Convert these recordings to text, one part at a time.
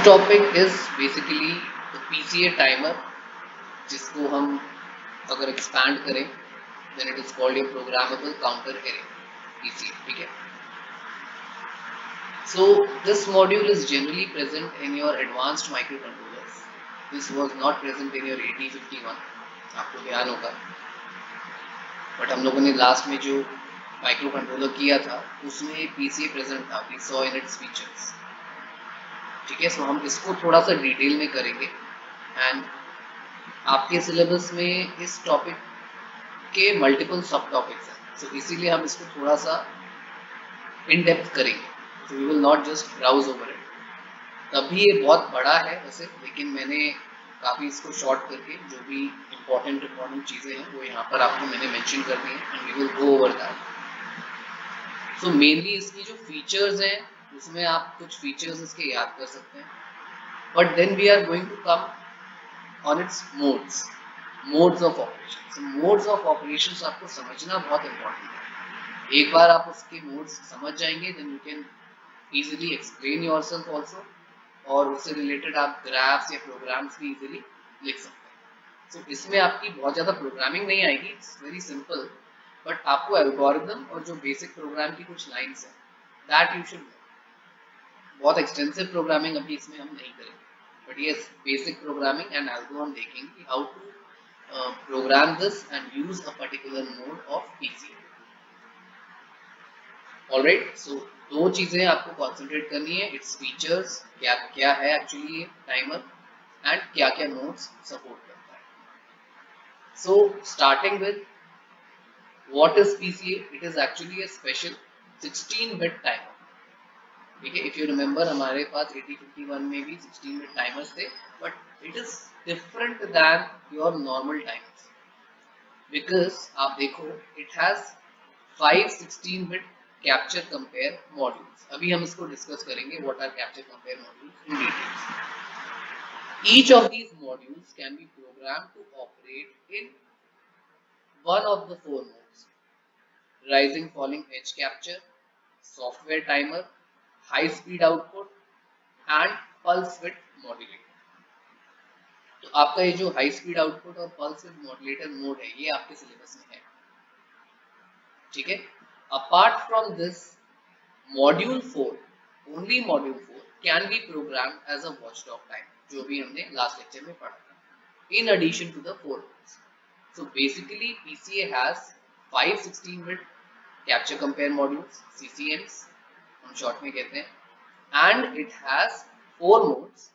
Topic is basically the PCA timer, जिसको हम अगर एक्सपैंड करें then it is called your programmable counter array PCA. ठीक है. So this module is generally present in your advanced microcontrollers. This was not present in your 8051. आपको ध्यान होगा. But हम लोगों ने लास्ट में जो माइक्रो कंट्रोलर किया था उसमें पीसीए प्रेजेंट था. We saw in its features. ठीक है. सो हम इसको थोड़ा सा डिटेल में करेंगे एंड आपके सिलेबस में इस टॉपिक के मल्टीपल सब टॉपिक्स हैं. सो इसीलिए हम इसको थोड़ा सा इन डेप्थ करेंगे. So we will not just browse over it. तभी ये बहुत बड़ा है वैसे, लेकिन मैंने काफ़ी इसको शॉर्ट करके जो भी इम्पोर्टेंट चीज़ें हैं वो यहाँ पर आपको मैंने मेंशन कर दी हैं and we will go over that. So mainly इसकी जो फीचर्स हैं उसमें आप कुछ फीचर्स इसके याद कर सकते हैं, but then we are going to come on its modes of operation. Modes of operation आपको समझना बहुत इंपॉर्टेंट है. एक बार आप उसके मोड्स समझ जाएंगे then you can easily explain yourself also, और उससे रिलेटेड आप ग्राफ्स या प्रोग्राम्स भी इजीली लिख सकते हैं. सो इसमें आपकी बहुत ज़्यादा प्रोग्रामिंग नहीं आएगी, इट्स वेरी सिंपल, बट आपको एल्गोरिथम और जो बेसिक प्रोग्राम की कुछ लाइंस हैं दैट यू शुड नो. बहुत एक्सटेंसिव प्रोग्रामिंग अभी इसमें हम नहीं करेंगे, but yes basic programming and algo हम देखेंगे how to program this and use a particular mode of PCA. Alright. So दो चीजें आपको कॉन्सेंट्रेट करनी है. इट्स फीचर्स, क्या क्या है एक्चुअली ये टाइमर, एंड क्या क्या मोड्स सपोर्ट करता है. So starting with what is PCA. It is actually a special 16-bit timer. ठीक है. इफ यू रिमेंबर हमारे पास 8051 में भी 16-bit टाइमर्स थे, but it is different than your normal timers because आप देखो it has 5 16-bit capture compare modules. अभी हम इसको डिस्कस करेंगे what are capture compare modules in details. Each of these modules can be program to operate in one of the 4 modes: rising falling edge capture, software timer, high speed output and pulse width modulator. तो आपका ये जो high speed output और pulse width modulator mode है ये आपके syllabus में है. ठीक है. Apart from this, module 4, only module 4 can be programmed as a watchdog time, जो भी हमने last lecture में पढ़ा था, in addition to the 4 modes. So basically PCA has 5 16-bit capture compare modules, CCMs हम short में कहते हैं, and it has 4 modes.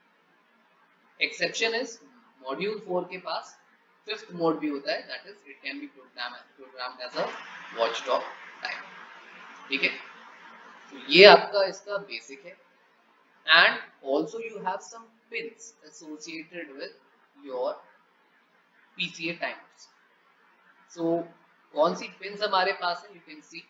Exception is module 4 के पास 5th mode भी होता है, that is it can be programmed as a watchdog time. ठीक है. तो ये आपका इसका बेसिक है and also you have some pins associated with your PCA timers. So कौन सी पिन्स हमारे पास है? You can see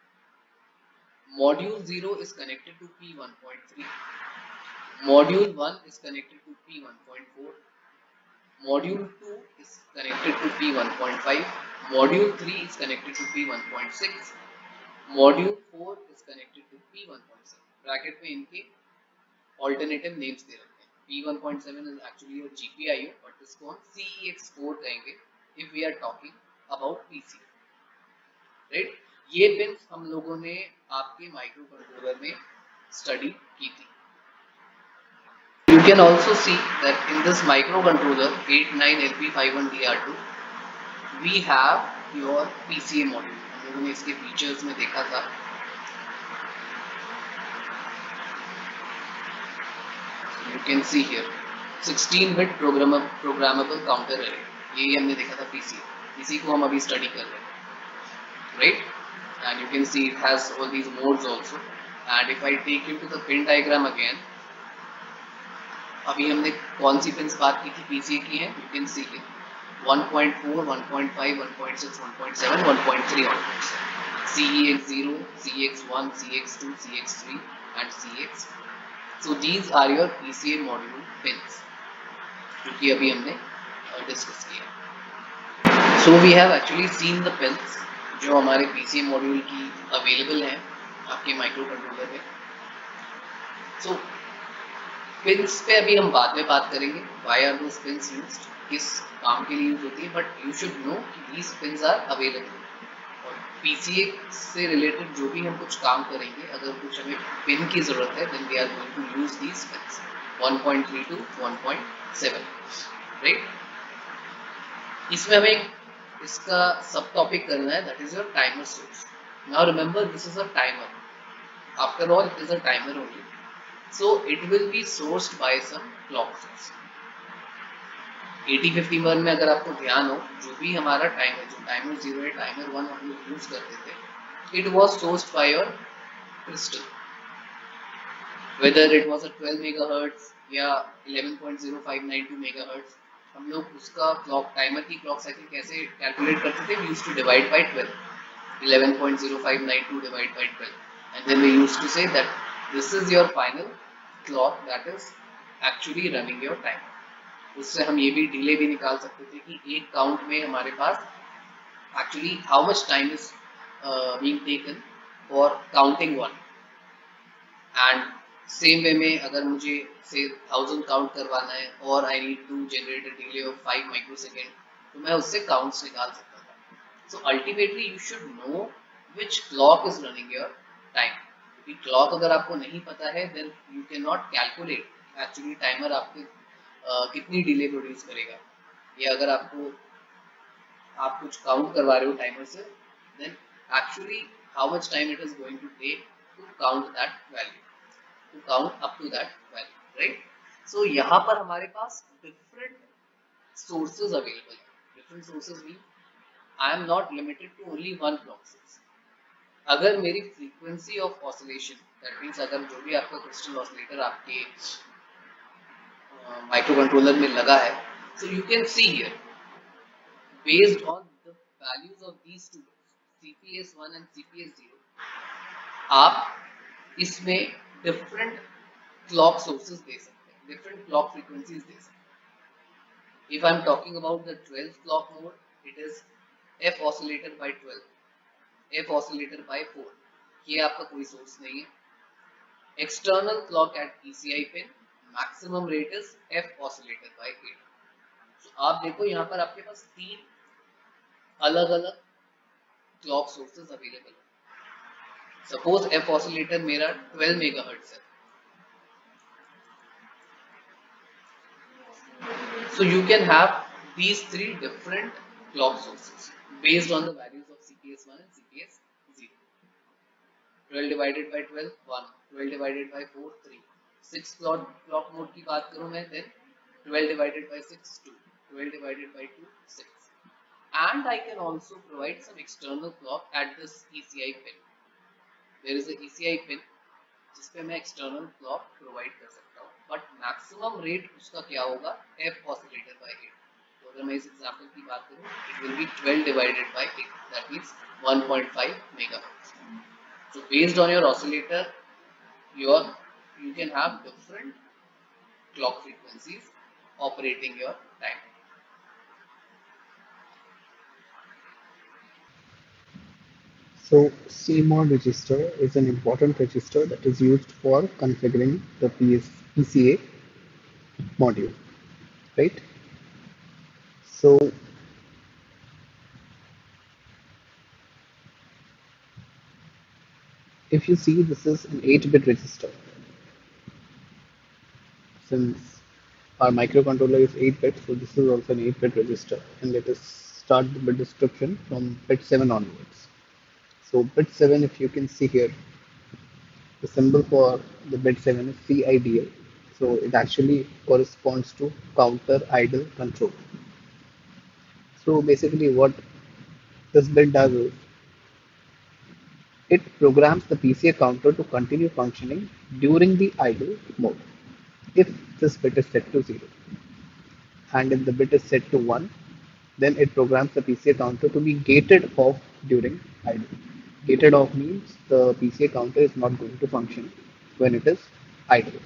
module 0 is connected to P1.3, module 1 is connected to P1.4, module 2 is connected to P1.5, module 3 is connected to P1.6, module 4 is connected to P1.7. Bracket में इनके alternative names दे रखे हैं. P1.7 is actually your GPIO, but इसको हम CEX4 कहेंगे if we are talking about PCI. Right. ये pins हम लोगों ने आपके माइक्रो कंट्रोलर में स्टडी की थी. You can also see that in this microcontroller 89LP51DR2 we have your PCA module. हम लोगों ने इसके फीचर्स में देखा था. So you can see here 16-bit programmable counter array. ये हमने देखा था PCA. इसी को हम अभी स्टडी कर रहे हैं. Right? And you can see it has all these modes also. And if I take you to the pin diagram again, अभी हमने कौन सी पिन्स बात की थी पीसीए की हैं? You can see here 1.4, 1.5, 1.6, 1.7, 1.3 onwards. CEX0, CEX1, CEX2, CEX3 and CEX. So these are your PCA module pins जो कि अभी हमने डिस्कस किया. So we have actually seen the pins जो हमारे PCA module की अवेलेबल हैं आपके माइक्रो कंट्रोलर में. So पिन्स पे अभी हम बाद में बात करेंगे, why are those pins used, किस काम के लिए यूज होती है, बट यू शुड नो कि दीज पिन्स आर अवेलेबल। और पीसीए से रिलेटेड जो भी हम कुछ काम करेंगे, अगर कुछ हमें पिन की जरूरत है, then we are going to use these pins 1.3 to 1.7, right. इसमें हमें इसका सब टॉपिक करना है, that is your timer source. Now remember this is a timer, after all it is a timer only, so it will be sourced by some clock source। 8051 में अगर आपको ध्यान हो, जो भी हमारा टाइमर, जो टाइमर 0 है, टाइमर 1 हम लोग यूज करते थे, it was sourced by your crystal, whether it was a 12 megahertz या 11.0592 megahertz। हम लोग उसका क्लॉक, टाइमर की क्लॉक साइकिल कैसे कैलकुलेट करते थे, we used to divide by 12, 11.0592 divided by 12, and then we used to say that this is your final clock that is actually running your time। उससे हम ये भी डिले भी निकाल सकते थे कि एक काउंट में हमारे पास actually how much time is being taken for counting one, and same way में अगर मुझे से 1000 काउंट करवाना है और I need to generate a delay of 5 microsecond, तो मैं उससे काउंट्स निकाल सकता था। So ultimately you should know which clock is running your time, क्योंकि क्लॉक अगर आपको नहीं पता है, then you can not calculate actually timer आपके कितनी डिले प्रोड्यूस करेगा। या अगर आपको, आप कुछ काउंट करवा रहे हो टाइमर से, then actually how much time it is going to take to count that value, to count up to that value, right? So यहाँ पर हमारे पास different sources available है। Different sources mean I am not limited to only one clock source। अगर मेरी frequency of oscillation, that means अगर जो भी आपका crystal oscillator आपके microcontroller में लगा है, so you can see here based on the values of these two CPS1 and CPS0, आप इसमें different clock sources दे सकते हैं, different clock frequencies दे सकते हैं। If I am talking about the 12th clock mode, it is F oscillator by 12, F oscillator by 4, ये आपका कोई source नहीं है। External clock at PCI pin, maximum rate is F oscillator by 8। तो आप देखो यहाँ पर आपके पास तीन अलग अलग क्लॉक सोर्सेज अवेलेबल है। सपोज F oscillator मेरा 12 मेगाहर्ट्ज है, so you can have these three different clock sources based on the values of CPS1 and CPS0। 12 divided by 12 1, 12 divided by 4 3, 6 clock mode की बात करूं मैं, then 12 divided by 6 2, 12 divided by 2 6, and I can also provide some external clock at this ECI pin। there is a ECI pin जिस पे मैं external clock provide कर सकता हूँ, but maximum rate उसका क्या होगा, F oscillator by 8। तो अगर मैं इस एग्जांपल की बात करूँ, it will be 12 divided by 8, that means 1.5 megahertz। So based on your oscillator, you can have different clock frequencies operating your time। So CMOD register is an important register that is used for configuring the PCA module, right? So if you see, this is an 8-bit register. Since our microcontroller is 8 bits, so this is also an 8-bit register. And let us start the bit description from bit 7 onwards. So bit 7, if you can see here, the symbol for the bit 7 is CIDL. So it actually corresponds to counter idle control. So basically what this bit does is it programs the PCA counter to continue functioning during the idle mode if this bit is set to 0. And if the bit is set to 1, then it programs the PCA counter to be gated off during idle. Gated off means the PCA counter is not going to function when it is idle.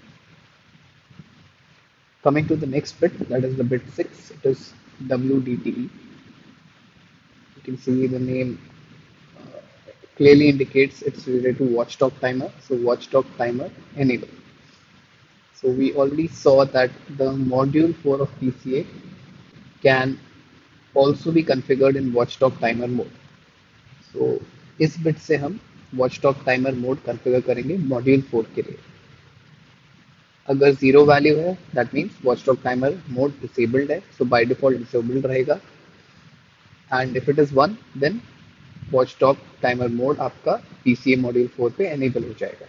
Coming to the next bit, that is the bit 6, it is WDTE. You can see the name clearly indicates it's related to watchdog timer. So watchdog timer enable. So we already saw that the module 4 of PCA can also be configured in watchdog timer mode. So इस bit से हम watchdog timer mode configure करेंगे module 4 के लिए. अगर zero value है that means watchdog timer mode disabled है, so by default disabled रहेगा. And if it is one then watchdog timer mode आपका पीसीए मॉड्यूल 4 पे एनेबल हो जाएगा.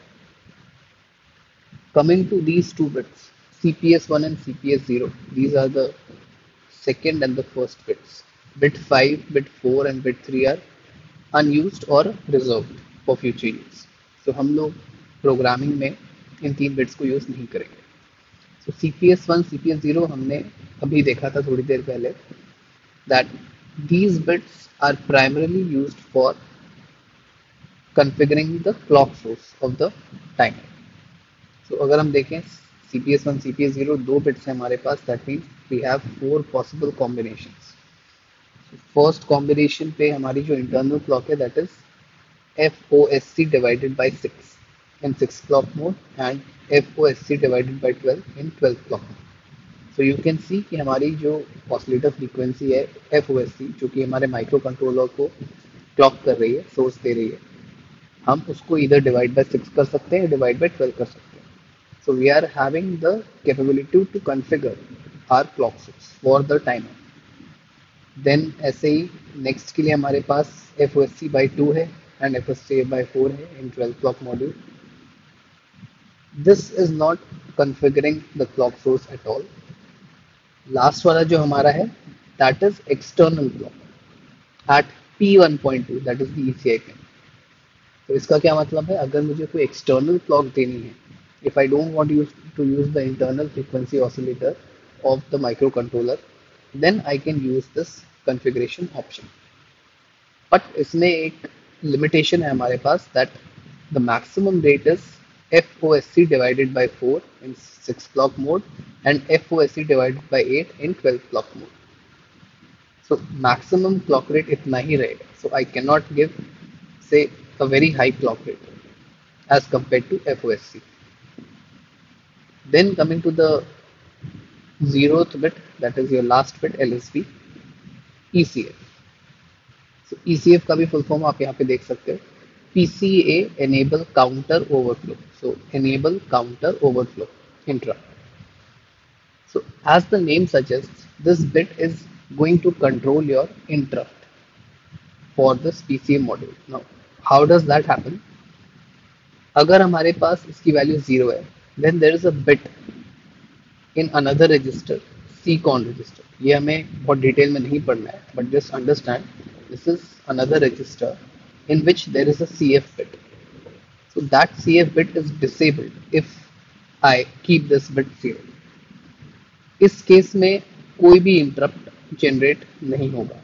Coming to these two bits CPS1 and CPS0, these are the second and the first bits. Bit 5, bit 4 and bit 3 are unused or reserved for future use. So हम लोग programming में इन तीन bits को use नहीं करेंगे. So CPS1, CPS0 हमने अभी देखा था थोड़ी देर पहले that these bits are primarily used for configuring the clock source of the timer. So अगर हम देखें CPS1, CPS0 दो बिट्स हैं हमारे पास, that means we have 4 possible combinations. So first combination पे हमारी जो internal clock है that is FOSC divided by 6 in 6 clock mode and FOSC divided by 12 in 12 clock mode. So you can see कि हमारी जो oscillator frequency है FOSC जो कि हमारे माइक्रो कंट्रोलर को क्लॉक कर रही है, सोर्स दे रही है, हम उसको इधर डिवाइड बाय 6 कर सकते हैं, डिवाइड बाय 12 कर सकते हैं. So we are having the capability to configure our clock source for the timer. Then ऐसे ही next के लिए हमारे पास FOSC by 2 है and FOSC by 4 है in 12 clock module. This is not configuring the clock source at all. Last वाला जो हमारा है that is external clock at P1.2, that is the ECI pin. तो इसका क्या मतलब है, अगर मुझे कोई एक्सटर्नल क्लॉक देनी है, if I don't want to use the internal frequency oscillator of the microcontroller, then I can use this configuration option. But इसमें एक limitation है हमारे पास that the maximum rate is FOSC divided by 4 in 6 clock mode and FOSC divided by 8 in 12 clock mode. So maximum clock rate इतना ही रहेगा. So I cannot give say a very high clock rate as compared to FOSC. Then coming to the 0th bit, that is your last bit, LSB, ECF. So ECF का भी full form आप यहाँ पे देख सकते हो, PCA enable counter overflow. So enable counter overflow interrupt. So as the name suggests, this bit is going to control your interrupt for this PCA module. Now how does that happen? अगर हमारे पास इसकी value 0 है, then there is a bit in another register, CCON register. ये हमें बहुत detail में नहीं पढ़ना है, but just understand this is another register in which there is a CF bit. So that CF bit is disabled if I keep this bit 0. इस case में कोई भी इंटरप्ट जनरेट नहीं होगा.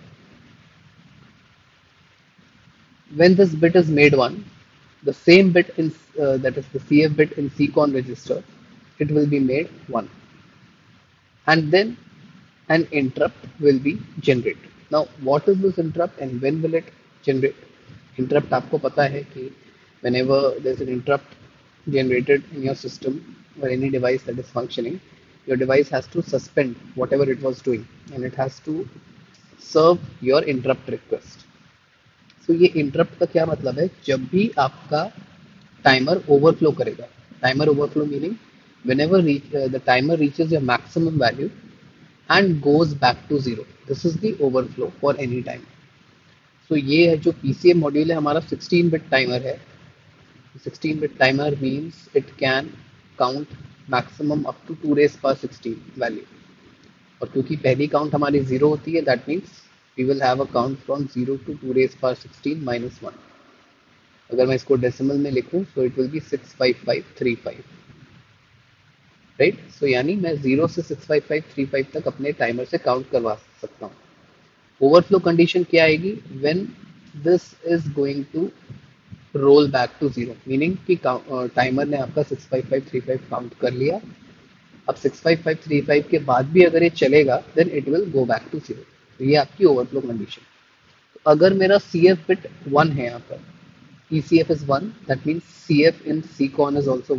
When this bit is made 1, the same bit in that is the CF bit in CCON register, it will be made 1. And then an interrupt will be generated. Now what is this interrupt and when will it generate? Interrupt आपको पता है कि whenever there is an interrupt generated in your system or any device that is functioning, your device has to suspend whatever it was doing and it has to serve your interrupt request. So ये interrupt का क्या मतलब है, जब भी आपका timer overflow करेगा, timer overflow meaning whenever the timer reaches your maximum value and goes back to 0, this is the overflow for any timer. So ये है जो PCA मॉड्यूल है हमारा 16-bit टाइमर है. 16-bit timer means it can count maximum up to 2 raised power 16 value. और क्योंकि पहली count हमारी 0 होती है, that means we will have a count from 0 to 2 raised power 16 minus 1. अगर मैं इसको डेसिमल में लिखूं so it will be 65535. Right. So यानी मैं 0 से 65535 तक अपने टाइमर से काउंट करवा सकता हूँ. ओवरफ्लो कंडीशन क्या आएगी, when this is going to roll back to 0, meaning कि टाइमर ने आपका 65535 काउंट कर लिया. अब 65535 के बाद भी अगर ये चलेगा then it will go back to 0. तो ये आपकी ओवरफ्लो कंडीशन. तो अगर मेरा CF बिट 1 है यहाँ पर, ECF is 1, that means CF in CCON is also 1.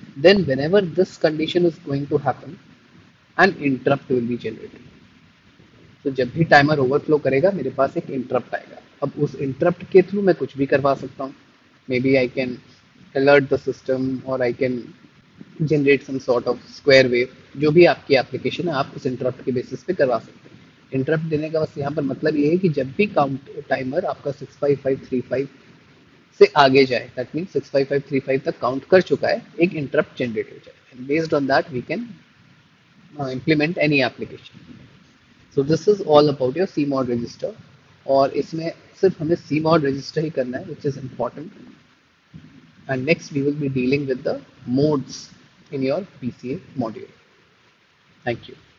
Then whenever this condition is going to happen, an interrupt will be generated. तो जब भी टाइमर ओवरफ्लो करेगा मेरे पास एक इंटरप्ट आएगा. अब उस इंटरप्ट के थ्रू मैं कुछ भी करवा सकता हूँ. Maybe I can alert the system और I can generate some sort of square wave. जो भी आपकी एप्लीकेशन है आप उस इंटरप्ट के बेसिस पे करवा सकते हैं. इंटरप्ट देने का बस यहाँ पर मतलब ये है कि जब भी काउंट टाइमर आपका 65535 से आगे जाए, दैट मीन 65535 तक काउंट कर चुका है, एक इंटरप्ट जनरेट हो जाए. And based on that we can implement any application. So this is all about your CMOD register. और इसमें सिर्फ हमें CMOD register ही करना है, which is important. And next we will be dealing with the modes in your PCA module. Thank you.